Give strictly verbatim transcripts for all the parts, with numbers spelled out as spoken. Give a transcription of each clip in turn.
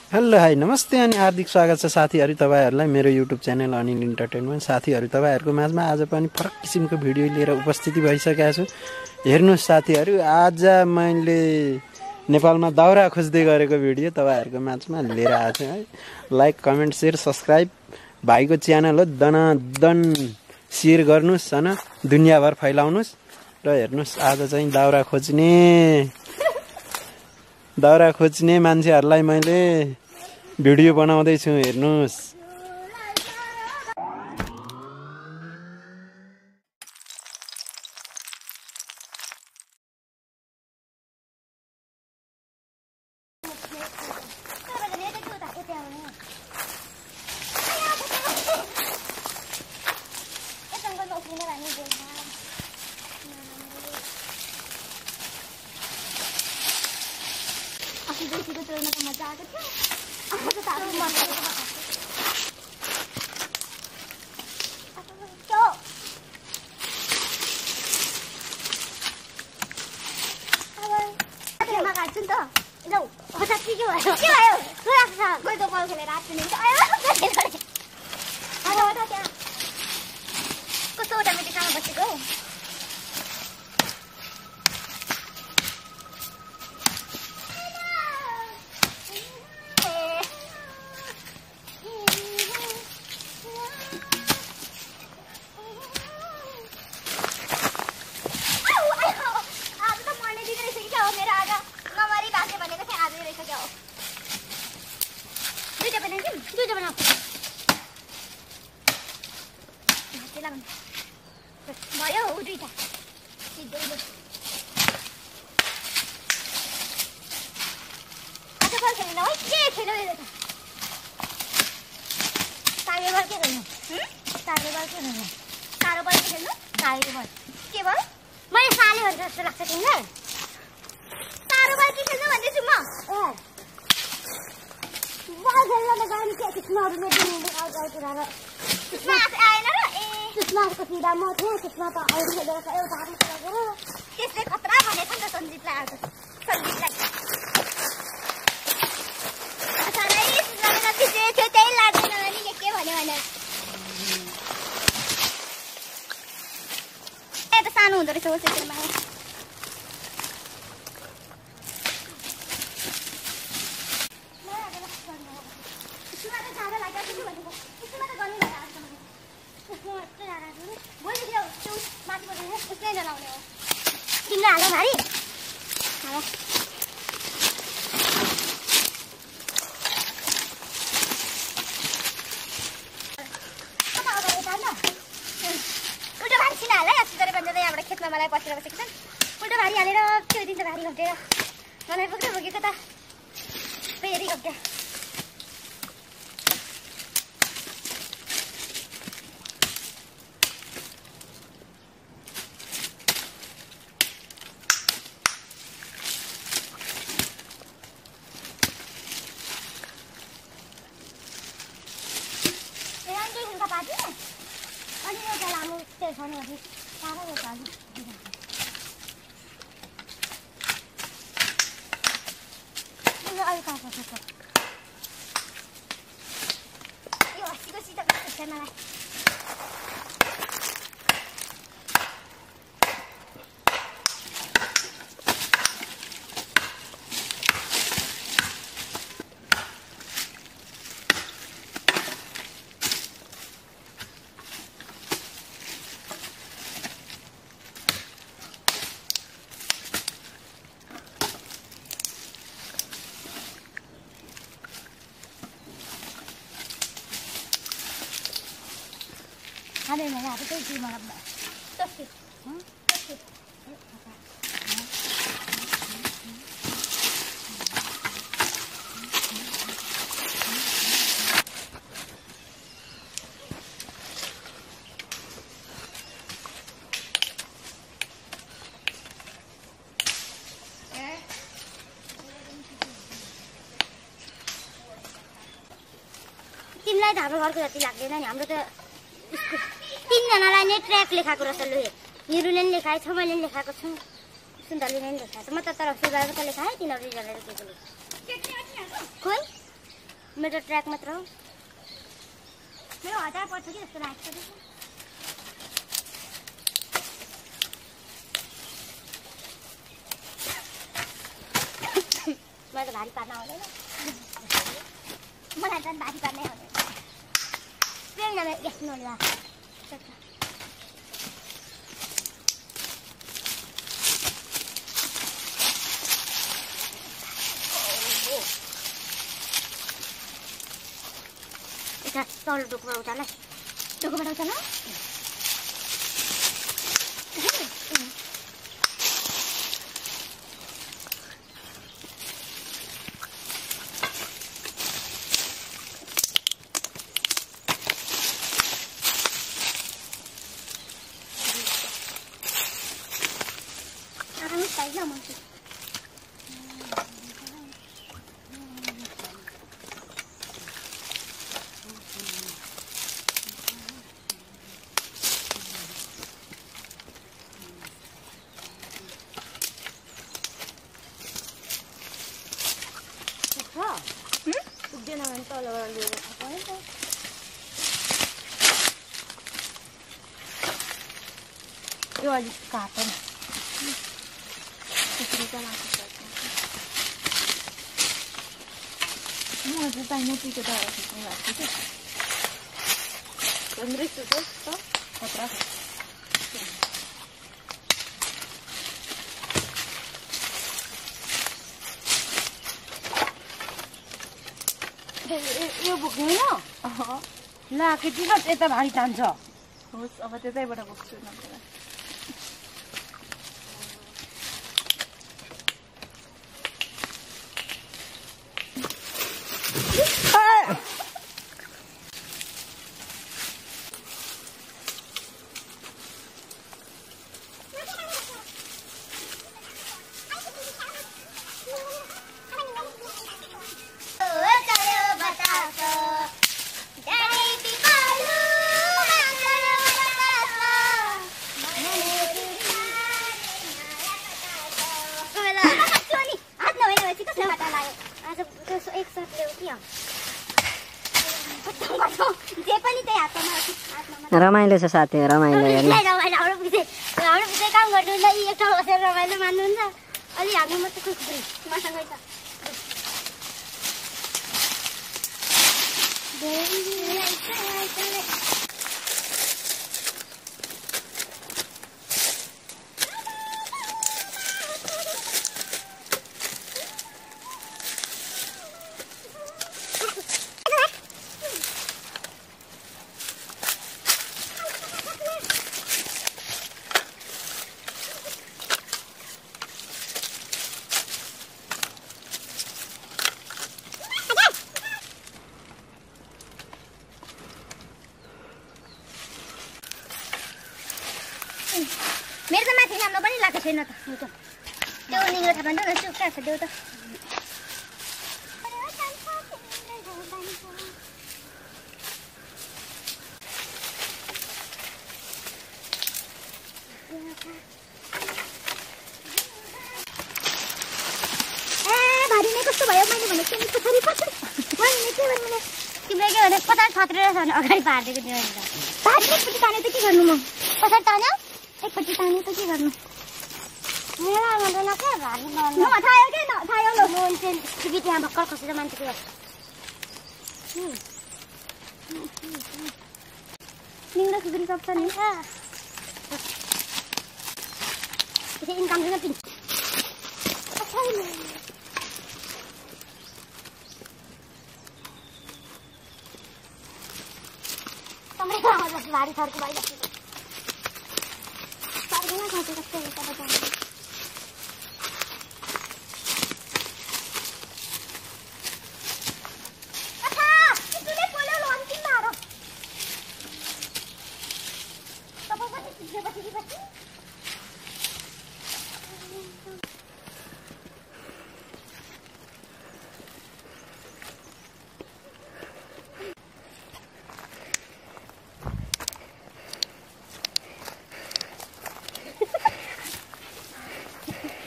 Hello hi नमस्ते अनि हार्दिक स्वागत छ साथीहरु तपाईहरुलाई मेरो युट्युब च्यानल अनिल इन्टरटेनमेन्ट। साथीहरु तपाईहरुको माझमा आज पनि फरक किसिमको भिडियो लिएर उपस्थिति भइसकेको छु। हेर्नुस् साथीहरु, आज मैले नेपालमा दाउरा खोज्दै गरेको भिडियो तपाईहरुको माझमा लिएर आएको छु है। लाइक कमेन्ट शेयर सब्स्क्राइब भाइको च्यानल हो, दनादन शेयर गर्नुस् हैन, दुनियाभर फैलाउनुस् र हेर्नुस् आज चाहिँ दाउरा खोज्ने दाउरा खोज्ने मान्छेहरुलाई मैले भिडियो बनाउँदै छु हेर्नुस्। मजा आएको थियो। अब त तारो मर्छ। अब काट्छु नि त। लौ, हठात के भयो? के भयो? सुराक्छ। गएको बल खेलेर रात पनि आयो। अब त त्यहाँ कस्तो टमेटी खान बसेको हौ। भयो दुईटा आज बल खेल्नु है के खेल्नु यो त तारे बल के खेल्नु तारे बल के खेल्नु तारो बल के खेल्नु तारे बल के बल मैले साले भन्छ जस्तो लाग्छ तिमीलाई तारो बल के खेल्नु भन्दैछु म ए बल खेल्न त गाडी के किस्महरुले दिनु आउट आउट गरेर किस्म आएन र ए किस्मको सिधा म थिएँ किस्म त आउट गरेर एउटा हात लगेर त्यसले खतरा भनेछ नि त सञ्जीतलाई आज सञ्जीतलाई सारै लगेर थिचे थियो त्यही लाग्दैन अनि के के भन्यो भने ए त सानो हुँदो रहेछ ओसेमा तिमीले हाल भारी हाल उल्टो भारी छिन हाल है अस्ति गरे भन्दा यहाँबाट खेतमा मलाई बसेर बसेको छन् उल्टो भारी हालेर त्यो दिन त भारी घटेर मलाई पुग्दै पुगेको त फेरि घट्यो अनि एउटा लामो त्यो छ नि अझै साह्रो एउटा अलिक अलिक कहाँ छ यो अस्तिको सिधा छ मलाई ada yang ada tu sih malam dah. Terus, hmm, terus. तिमीलाई त हाम्रो घरको जति लाग्दैन नि हाम्रो त तीनजनालाई नै ट्र्याक लेखाएको रहेछ लु हिरुले नि लेखाएको छ मैले नि लेखाएको छु सुन्दरले नि लेखाएको छ म त तर सुधारको त लेखाएँ तिनीहरू जनाले के बोले खोइ मेरो ट्र्याक मात्र हो मेरो हजार पर्छ कि जस्तो लाग्छ मलाई त भारी पार्न आउँदैन मलाई त भारी पार्नै आउँदैन प्रेम नाम यस्तो नला तल डुकुमा उचाल डुकुमा उचाल आराम से ना मुझे Dia nak hantar lah orang dia apa itu? Dia ada kapan? Kita nak cakap. Ni ada tanya tu kita dah cakap kita. Andri tu tu tu apa? यो बोक्नु न ला केटी न यता भारी तान्छ होस् अब त्यतैबाट बोक्छु न एक साथ ले उठी रमाइलो छ साथी रमाइलो हेर्नु रमाइलो हाम्रो पछि हाम्रो पछि काम गर्नु ल एक ठाउँ बसेर रमाइलो मान्नुहुन्छ अलि हामी मात्र खुसी मसँगै छ मेरो त माथि नाम्न पनि लाग्छ छैन त त्यो निगो थाहा पाउँछ न सुक्खा छ त्यो त ए भारी नै कस्तो भयो मैले भनेको नि पछाडी पछाडी मैले के भन्नु तिमीले के भने पचास छत्रेर छ भने अगाडि पार्दिएको थियो नि त पार्दिएपछि ताने त के गर्नु म पछाडी तान्यो एकपट्टि तान्यो त के गर्नु मेरा आउँदैन के भारी नर्नु म थायो के न थायो ल म चाहिँ टिभी त्यहाँ भक्कल खसेर मान्छे के निङ्दा सुग्री सक्छ नि त्यसै इन्कम छैन पिन तपाईँ आवाज भारी थर्को भइरहेको सार्दैन खाँचो कस्तो हुन्छ बताउनु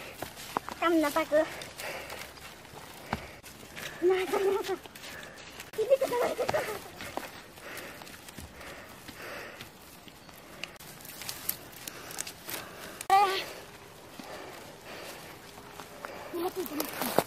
काम नपाएको Ini